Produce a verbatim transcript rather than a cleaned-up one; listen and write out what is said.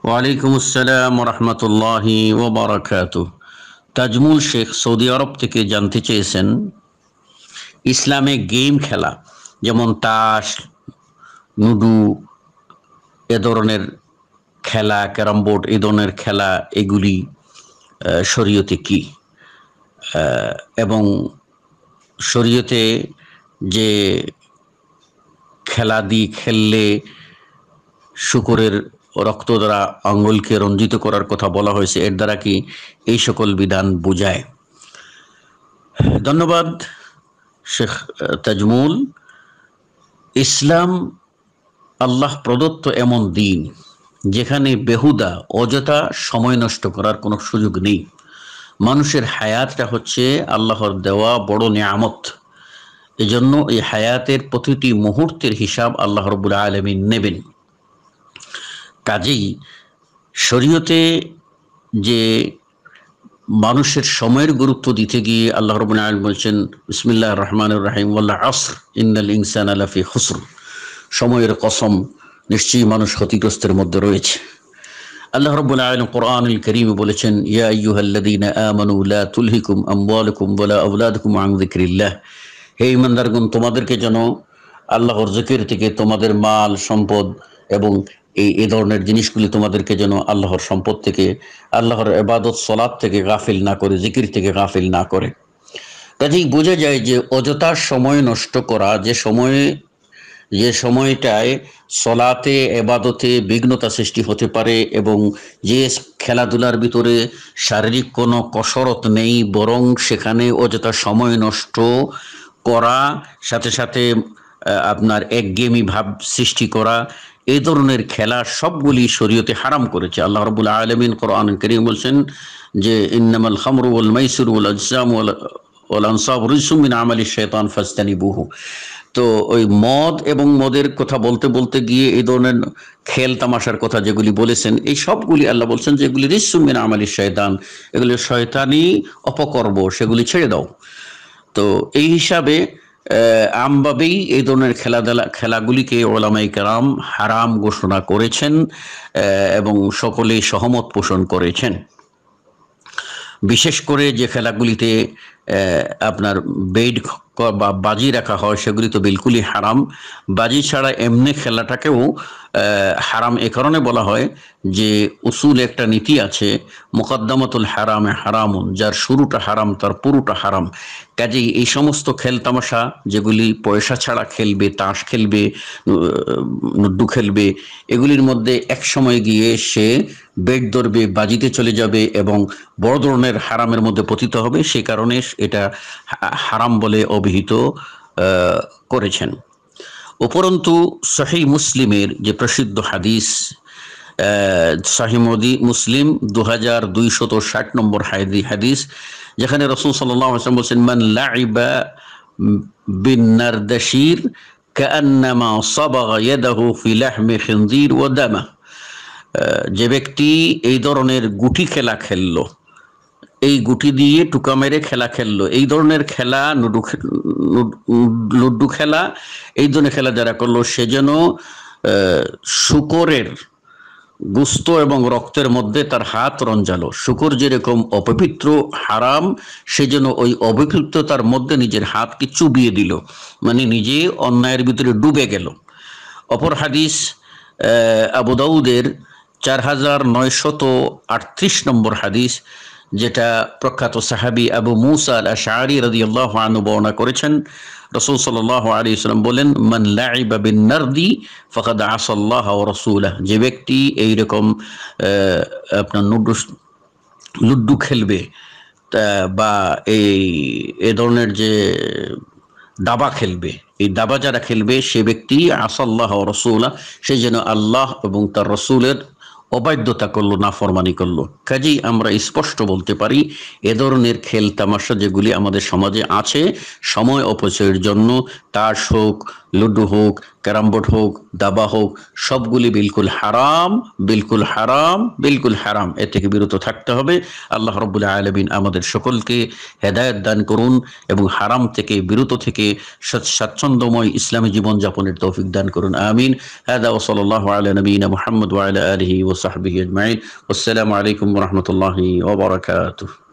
ওয়ালাইকুম আসসালাম রহমতুল্লাহি ওয়া বারাকাতুহু। তাজমুল শেখ সৌদি আরব থেকে জানতে চেয়েছেন, ইসলামে গেম খেলা যেমন তাস, লুডু, এ ধরনের খেলা, ক্যারাম বোর্ড, এ ধরনের খেলা, এগুলি শরীয়তে কি, এবং শরীয়তে যে খেলা দিয়ে খেললে শুকরের রক্ত দ্বারা আঙ্গুলকে রঞ্জিত করার কথা বলা হয়েছে, এর দ্বারা কি এই সকল বিধান বোঝায়? ধন্যবাদ শেখ তাজমুল। ইসলাম আল্লাহ প্রদত্ত এমন দিন যেখানে বেহুদা অযথা সময় নষ্ট করার কোনো সুযোগ নেই। মানুষের হায়াতটা হচ্ছে আল্লাহর দেওয়া বড় নিয়ামত। এজন্য এই হায়াতের প্রতিটি মুহূর্তের হিসাব আল্লাহ রাব্বুল আলামিন নেবেন। কাজেই শরীয়তে যে মানুষের সময়ের গুরুত্ব দিতে গিয়ে আল্লাহ রাব্বুল আলামিন বলছেন, বিসমিল্লাহির রহমানির রহিম, ওয়াল আসর ইন্নাল ইনসানা লাফি খুসর, সময়ের কসম, নিশ্চয়ই মানুষ ক্ষতিগ্রস্তের মধ্যে রয়েছে। আল্লাহ রাব্বুল আলামিন কোরআনুল কারীমে বলেছেন, ইয়া আইয়ুহাল্লাযীনা আমানু লা তুলহিকুম আমওয়ালুকুম ওয়ালা আওলাদুকুম আন যিকরিল্লাহ, হে ঈমানদারগণ, তোমাদেরকে যেন আল্লাহর জিকির থেকে তোমাদের মাল সম্পদ এবং এই এ ধরনের জিনিসগুলি তোমাদেরকে যেন আল্লাহর সম্পদ থেকে, আল্লাহর ইবাদত সালাত থেকে গাফিল না করে, জিকির থেকে গাফিল না করে। কাজেই বোঝা যায় যে অযথা সময় নষ্ট করা, যে সময়ে যে সময়টায় সলাতে ইবাদতে বিঘ্নতা সৃষ্টি হতে পারে এবং যে খেলাধুলার ভিতরে শারীরিক কোনো কসরত নেই, বরং সেখানে অযথা সময় নষ্ট করা, সাথে সাথে আপনার একঘেয়েমি ভাব সৃষ্টি করা, এই ধরনের খেলা সবগুলি শরীয়তে হারাম করেছে। আল্লাহ রাব্বুল আলামিন কোরআনুল কারীম বলছেন যে ইন্নামাল খামরু ওয়াল মাইসিরু ওয়াল আজসামু ওয়াল আনসাবু রিজসুম মিন আমালিশ শাইতান ফাজতানিবুহু। তো ওই মদ এবং মদের কথা বলতে বলতে গিয়ে এই ধরনের খেল তামাশার কথা যেগুলি বলেছেন, এই সবগুলি আল্লাহ বলছেন যে এগুলি রিজসুম মিন আমালিশ শাইতান, এগুলি শয়তানি অপকর্ম, সেগুলি ছেড়ে দাও। তো এই হিসাবে আমভাবেই এই ধরনের খেলাধুলা খেলাগুলিকে উলামায়ে কেরাম হারাম ঘোষণা করেছেন এবং সকলেই সহমত পোষণ করেছেন। বিশেষ করে যে খেলাগুলিতে আপনার বেড বা বাজি রাখা হয়, সেগুলি তো বিলকুলই হারাম। বাজি ছাড়া এমনি খেলাটাকেও হারাম এ কারণে বলা হয় যে উসুল একটা নীতি আছে, মুকদ্দমাতুল হারামে হারামুন, যার শুরুটা হারাম তার পুরোটা হারাম। কাজেই এই সমস্ত খেল তামাশা যেগুলি পয়সা ছাড়া খেলবে, তাস খেলবে, লুডু খেলবে, এগুলির মধ্যে এক সময় গিয়ে সে বেট ধরবে, বাজিতে চলে যাবে এবং বড় ধরনের হারামের মধ্যে পতিত হবে। সে কারণে এটা হারাম বলে অভিহিত করেছেন। উপরন্তু সহিহ মুসলিমের যে প্রসিদ্ধ হাদিস, সহিহ মুসলিম দু হাজার দুইশত ষাট নম্বর হাদিস, যেখানে রাসূল সাল্লাল্লাহু আলাইহি ওয়াসাল্লাম বলেছেন, মান লাইবা বিন নারদাশির কাআন্নামা সাবাগা ইয়াদাহু ফি লাহমি খিনজির ওয়া দামা, যে ব্যক্তি এই ধরনের গুটি খেলা খেললো, এই গুটি দিয়ে টুকা মেরে খেলা খেললো, এই ধরনের খেলা, লুডু লুডু খেলা, এই ধরনের খেলা যারা করলো, সে যেন শুকরের গোশত এবং রক্তের মধ্যে তার হাত রঞ্জালো। শুকর যেরকম অপবিত্র হারাম, সে যেন ওই অপবিত্রতার মধ্যে নিজের হাতকে চুবিয়ে দিল, মানে নিজে অন্যায়ের ভিতরে ডুবে গেল। অপর হাদিস আবু দাউদের চার হাজার নয়শত আটত্রিশ নম্বর হাদিস, যেটা প্রখ্যাত সাহাবী আবু মুসা আল আশআরী রাদিয়াল্লাহু আনহু বর্ণনা করেছেন। রাসূল সাল্লাল্লাহু আলাইহি ওয়াসাল্লাম বলেন, মান লাইবা বিন নারদি ফাকাদ আসাল্লাহ ওয়া রাসূলাহ, যে ব্যক্তি এই রকম আপনার লুডু লুডু খেলবে বা এই এ ধরনের যে দাবা খেলবে, এই দাবা যারা খেলবে, সে ব্যক্তি আসাল্লাহ ওয়া রাসূলাহ, সে যেন আল্লাহ এবং তার রাসূলের অবাধ্যতা করলো, নাফরমানি করলো। কাজেই আমরা স্পষ্ট বলতে পারি, এ ধরনের খেল তামাশা যেগুলি আমাদের সমাজে আছে সময় অপচয়ের জন্য, তাস হোক, লুডু হোক, ক্যারাম বোর্ড হোক, দাবা হোক, সবগুলি বিলকুল হারাম, বিলকুল হারাম, বিলকুল হারাম। এ থেকে বিরত থাকতে হবে। আল্লাহ রাব্বুল আলামিন আমাদের সকলকে হেদায়েত দান করুন এবং হারাম থেকে বিরত থেকে স্বাচ্ছন্দ্যময় ইসলামী জীবনযাপনের তৌফিক দান করুন। আমিন। হাদা ওয়া সাল্লাল্লাহু আলা নবিয়িনা মুহাম্মদ ওয়া আলা আলিহি ওয়া সাহবিহি আজমাইন। আসসালামু আলাইকুম ওয়া রাহমাতুল্লাহি ওয়া বারাকাতুহু।